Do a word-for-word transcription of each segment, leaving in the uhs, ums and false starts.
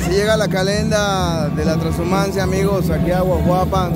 Así llega la calenda de la transhumancia, amigos, aquí a Aguajuapan.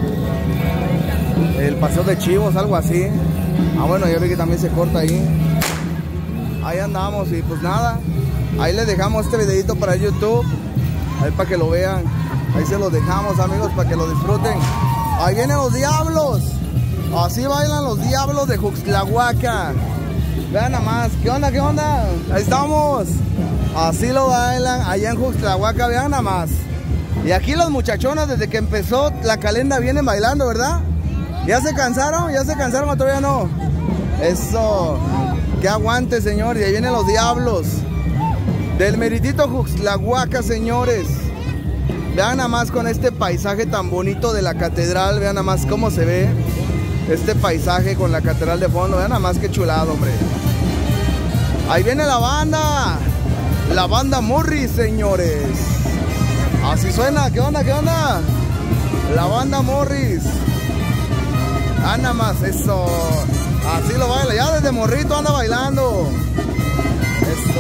El paseo de chivos, algo así. Ah, bueno, ya vi que también se corta ahí. Ahí andamos y pues nada. Ahí les dejamos este videito para YouTube. Ahí para que lo vean. Ahí se los dejamos, amigos, para que lo disfruten. Ahí vienen los diablos. Así bailan los diablos de Juxtlahuaca. Vean nada más. ¿Qué onda? ¿Qué onda? Ahí estamos. Así lo bailan allá en Juxtlahuaca. Vean nada más. Y aquí las muchachonas desde que empezó la calenda vienen bailando, ¿verdad? ¿Ya se cansaron? ¿Ya se cansaron o todavía no? Eso. Que aguante, señor. Y ahí vienen los diablos del meritito Juxtlahuaca, señores. Vean nada más con este paisaje tan bonito de la catedral. Vean nada más cómo se ve este paisaje con la catedral de fondo. Vean nada más qué chulado, hombre. Ahí viene la banda. La banda Morris, señores. Así suena. ¿Qué onda? ¿Qué onda? La banda Morris. Ah, nada más, eso. Así lo baila. Ya desde morrito anda bailando. Eso.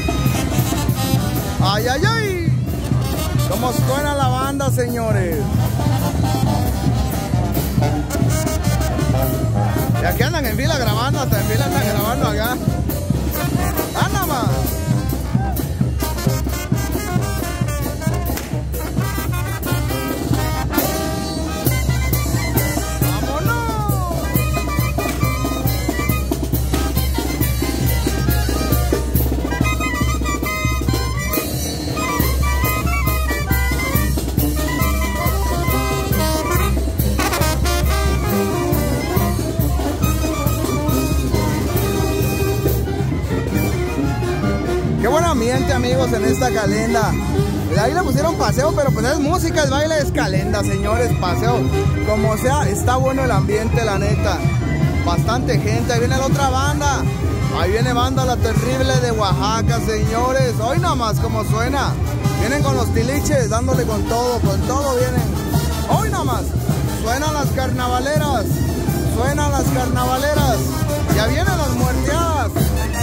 Ay, ay, ay. ¿Cómo suena la banda, señores? Y aquí andan en fila grabando, hasta en fila andan grabando acá. ¡Ah, nada más! Qué buen ambiente, amigos, en esta calenda. Ahí le pusieron paseo, pero pues es música, es baile, es calenda, señores, paseo. Como sea, está bueno el ambiente, la neta. Bastante gente. Ahí viene la otra banda. Ahí viene banda La Terrible de Oaxaca, señores. Hoy nada más como suena. Vienen con los tiliches, dándole con todo, con todo vienen. Hoy nada más. Suenan las carnavaleras. Suenan las carnavaleras. Ya vienen las muerteadas.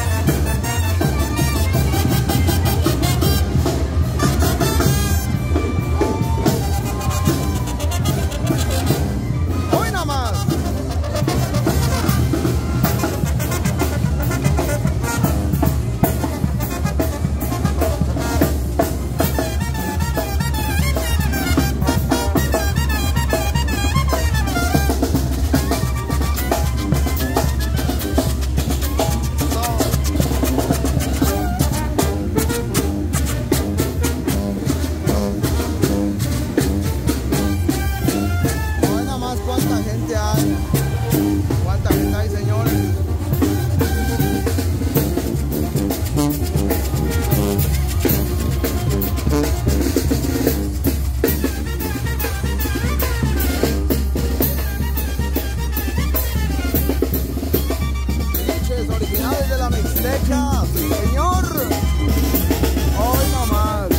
Señor, hoy nomás.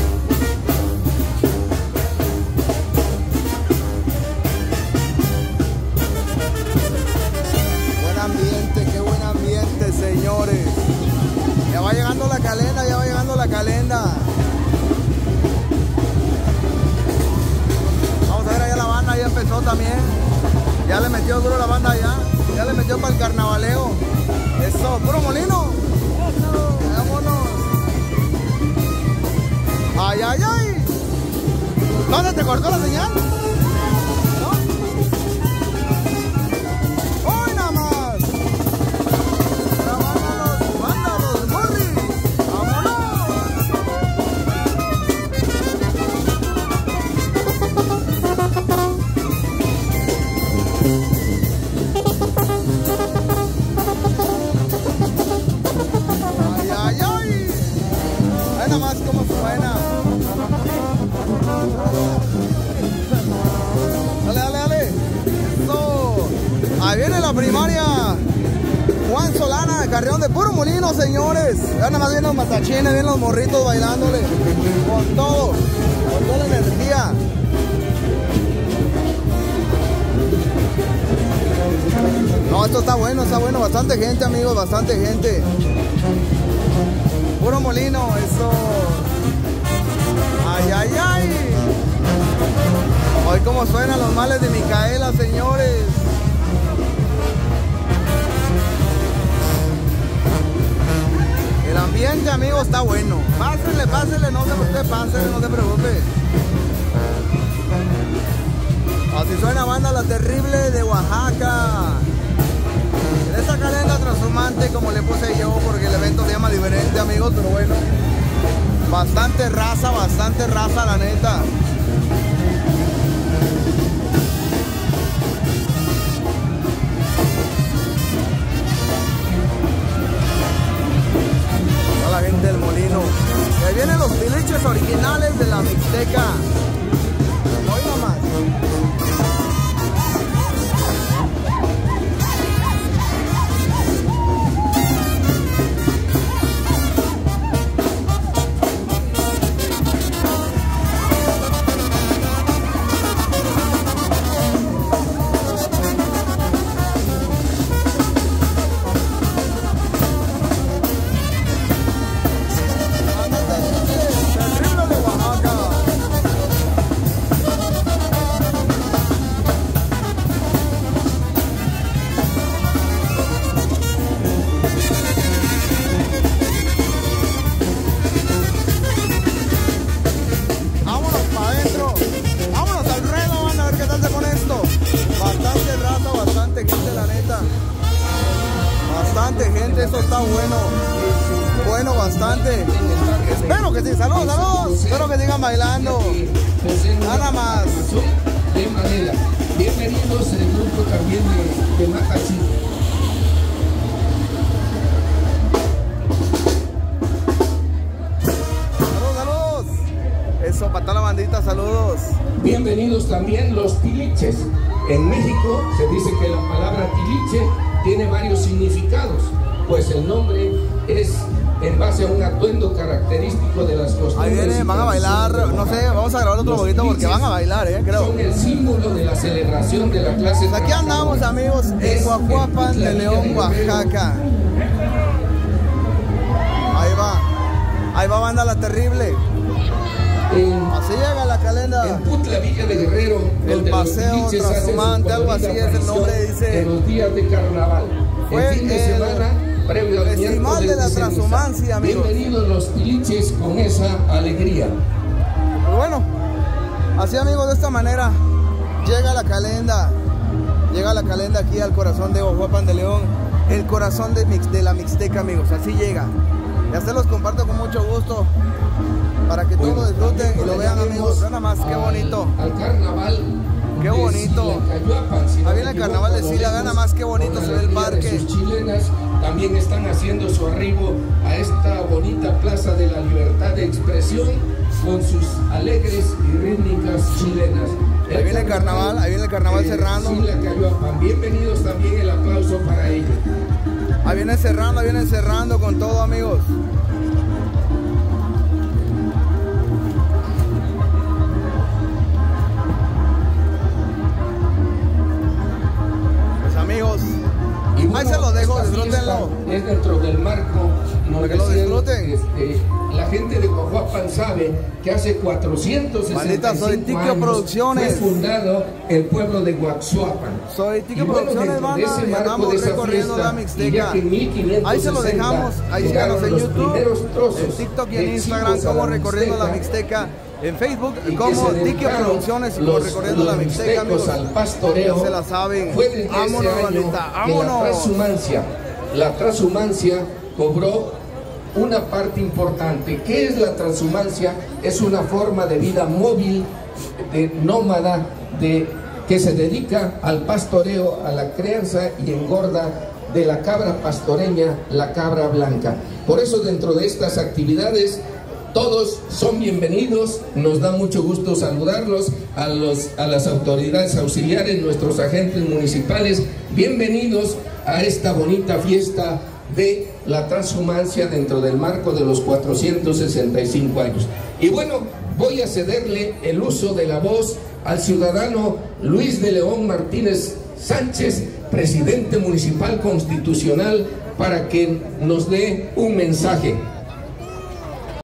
Buen ambiente, qué buen ambiente, señores. Ya va llegando la calenda, ya va llegando la calenda. Vamos a ver allá la banda, ya empezó también. Ya le metió duro la banda allá. Ya le metió para el carnavaleo. Eso, puro molino. Vámonos. Ay, ay, ay. ¿Dónde te cortó la señal? ¿No? Hoy nada más. Vámonos, vámonos, Morris. Vámonos. Ay, ay, ay. Ve nada más cómo suena. Dale, dale, dale. Eso. Ahí viene la primaria. Juan Solana, Carrión de puro molino, señores. Ya nada más vienen los matachines, vienen los morritos bailándole. Con todo. Con toda la energía. No, esto está bueno, está bueno. Bastante gente, amigos, bastante gente. Puro molino, eso. Ay, cómo suenan los males de Micaela, señores. El ambiente, amigos, está bueno. Pásenle, pásenle, no se preocupe, pásenle, no se preocupe. Así suena banda La Terrible de Oaxaca. En esta calenda transhumante, como le puse yo, porque el evento se llama diferente, amigos, pero bueno. Bastante raza, bastante raza, la neta. Toda la gente del molino. Y ahí vienen los tiliches originales de la Mixteca. Hoy nomás. Gente, esto está bueno, bueno bastante. Espero que sí, saludos, saludos. Espero que sigan bailando. Nada más. De manera, bienvenidos el grupo también de, de Majachi. Saludos, saludos. Eso, para toda la bandita, saludos. Bienvenidos también los tiliches. En México se dice que la palabra tiliche tiene varios significados, pues el nombre es en base a un atuendo característico de las costumbres. Ahí viene, van a bailar, no sé, vamos a grabar otro poquito porque van a bailar, eh, creo. Son el símbolo de la celebración de la clase. Pues aquí andamos, amigos, en Guajuapan de León, Oaxaca. Ahí va, ahí va banda La Terrible. En, así llega la calenda. En Putla, Villa de Guerrero, el paseo transhumante, algo así es el nombre, dice. En los días de carnaval. Fue el fin de el semana previo al festival de la transhumancia, amigos. Bienvenidos los tiliches con esa alegría. Pues bueno, así, amigos, de esta manera llega la calenda. Llega la calenda aquí al corazón de Guajuapan de León, el corazón de, mix, de la Mixteca, amigos. Así llega. Ya se los comparto con mucho gusto para que bueno, todos lo disfruten y lo vean, amigos. Vean nada más, qué bonito. Al carnaval. Qué bonito. Si ahí viene el carnaval de Sila, vean nada más qué bonito se ve el parque. Sus chilenas también están haciendo su arribo a esta bonita Plaza de la Libertad de Expresión con sus alegres y rítmicas chilenas. El ahí viene el carnaval, ahí viene el carnaval eh, cerrando. Sila, bienvenidos también, el aplauso para ellos. Ahí vienen cerrando, ahí vienen cerrando con todo, amigos. Pues amigos, y bueno, ahí se los dejo, disfrútenlo. Es dentro del marco, no para que lo disfruten. Este, la gente de Guajuapan sabe que hace cuatrocientos sesenta y cinco soy Tiquio años Producciones. fue fundado el pueblo de Guaxuapan. Soy Tiquio bueno, Producciones, banda, y andamos recorriendo fiesta, la Mixteca. Ahí se lo dejamos, ahí síganos en YouTube, en TikTok y en Instagram como Recorriendo la Mixteca. En Facebook como Tiquio Producciones y como Recorriendo la Mixteca, amigos. Al pastoreo, ya se la saben. Vámonos, bandita, vámonos. La transhumancia, la transhumancia cobró una parte importante. ¿Qué es la transhumancia? Es una forma de vida móvil, de nómada, de, que se dedica al pastoreo, a la crianza y engorda de la cabra pastoreña, la cabra blanca. Por eso dentro de estas actividades todos son bienvenidos, nos da mucho gusto saludarlos, a, los, a las autoridades auxiliares, nuestros agentes municipales, bienvenidos a esta bonita fiesta de la transhumancia dentro del marco de los cuatrocientos sesenta y cinco años. Y bueno, voy a cederle el uso de la voz al ciudadano Luis de León Martínez Sánchez, presidente municipal constitucional, para que nos dé un mensaje.